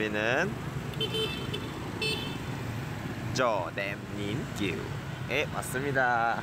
달리는 저댐린길에 왔습니다.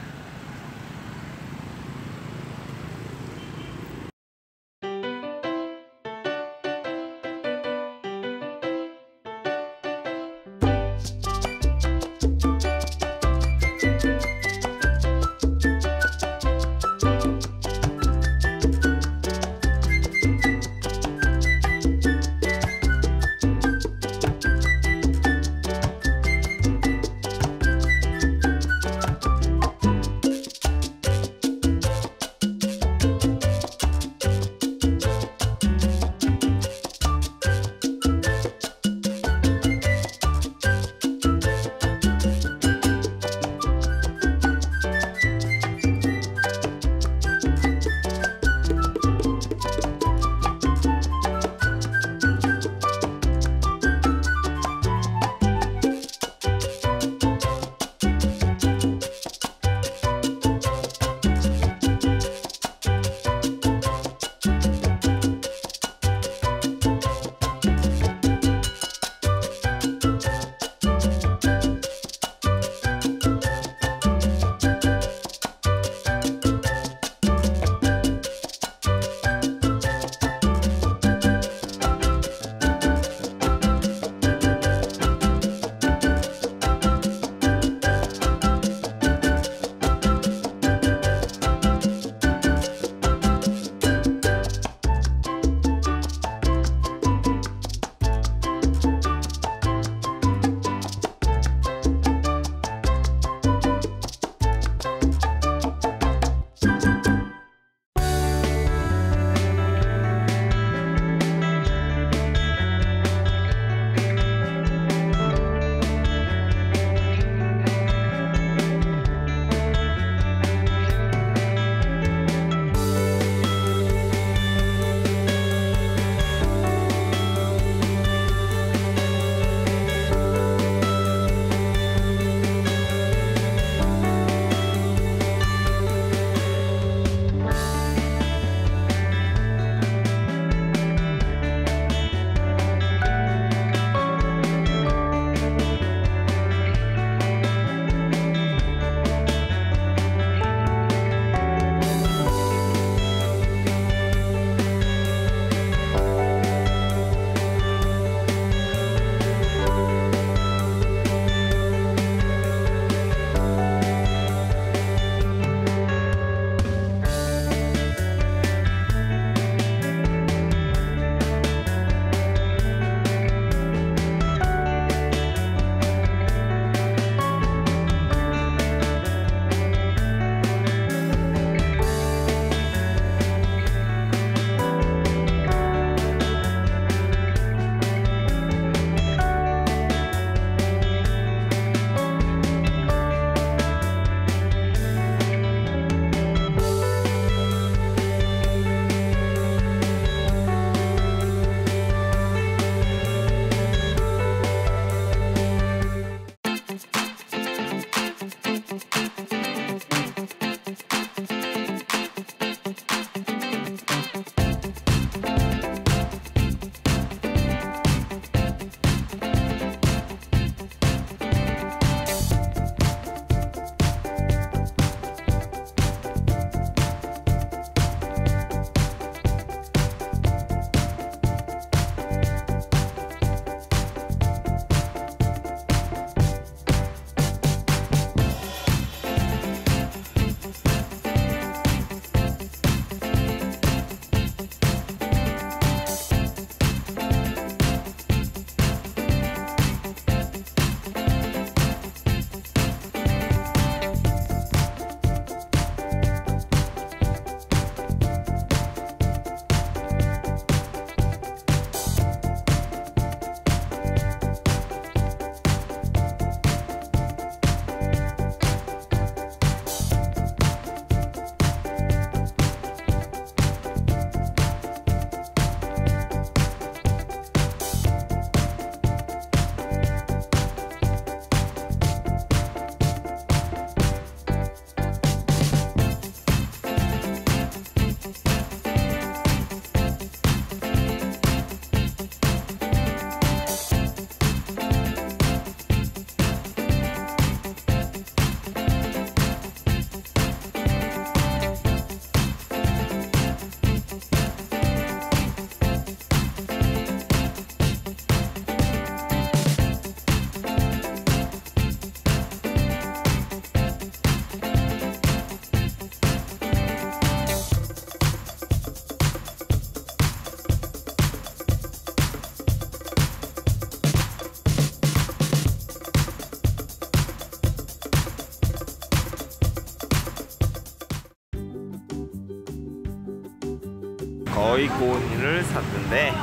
거의 고온을 샀는데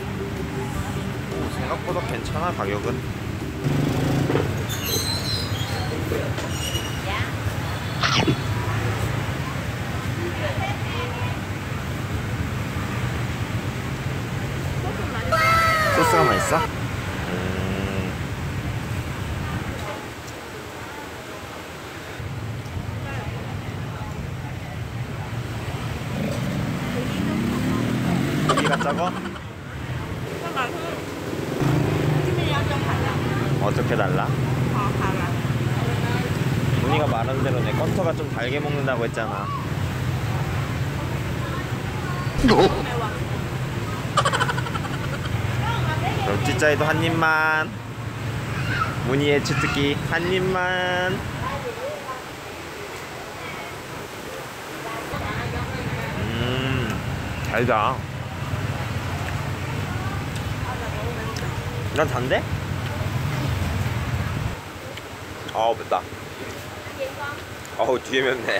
생각보다 괜찮아. 가격은 소스가 맛있어? 고기가 작아? 어떻게 달라? 달라. 문희가 말한 대로 내 껌터가 좀 달게 먹는다고 했잖아. 매워. 그럼 찌짜이도 한 입만. 문희의 치트키 한 입만. 달다. 난 단데? 아우 맵다. 어우 뒤에 맵네.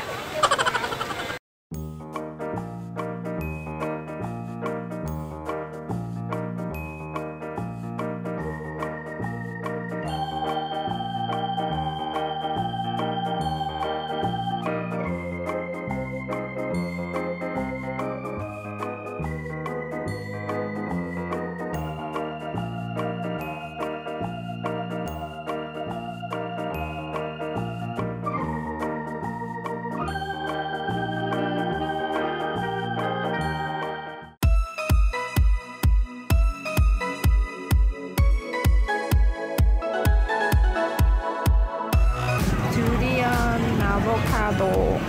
두리안, 아보카도,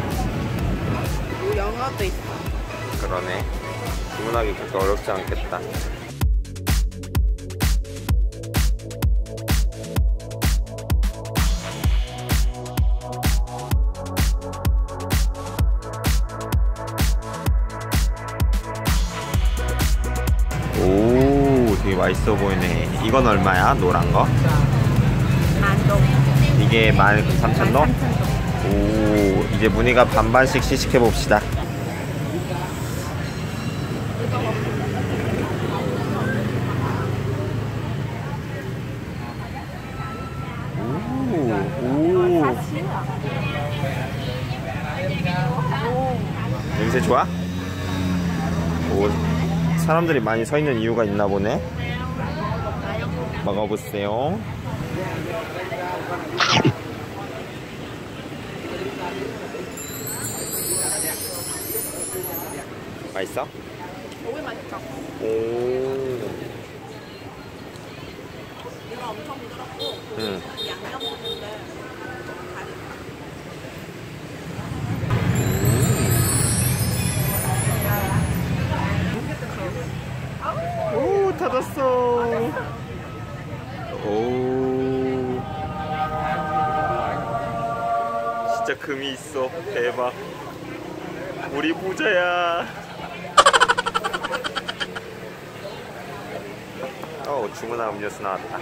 영어도 있어. 그러네. 주문하기 그렇게 어렵지 않겠다. 오, 되게 맛있어 보이네. 이건 얼마야? 노란 거? 만동. 이게 13,000원? 오, 이제 문희가 반반씩 시식해 봅시다. 오. 냄새 좋아? 오, 사람들이 많이 서 있는 이유가 있나 보네. 먹어보세요. 맛있어? 너무 맛있어. 오. 이거 엄청 부드럽고 응. 양념 먹는데 오, 닫았어. 오. 진짜 금이 있어. 대박. 우리 부자야. 주문한 음료수 나왔다.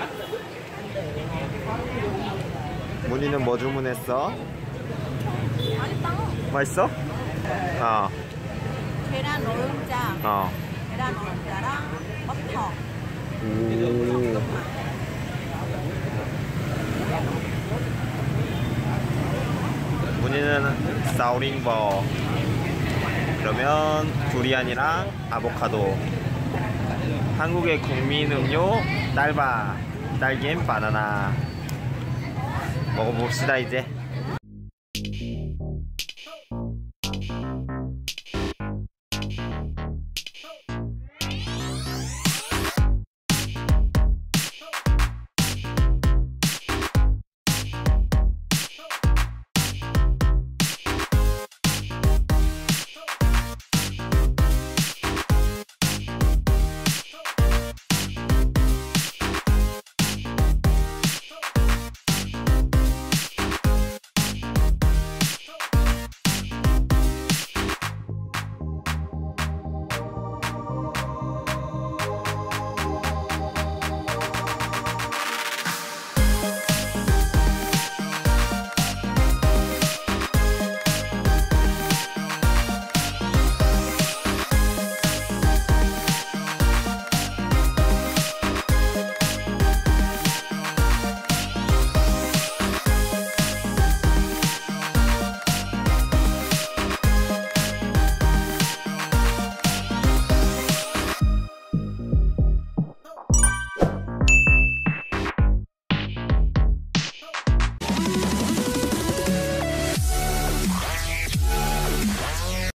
문희는 뭐 주문했어? 맛있다. 맛있어? 어. 계란 노른자, 어. 계란 노른자랑 버터. 오. 문희는 사우링버. 그러면 두리안이랑 아보카도. 한국의 국민 음료 딸바. 딸기엔 바나나. 먹어봅시다 이제.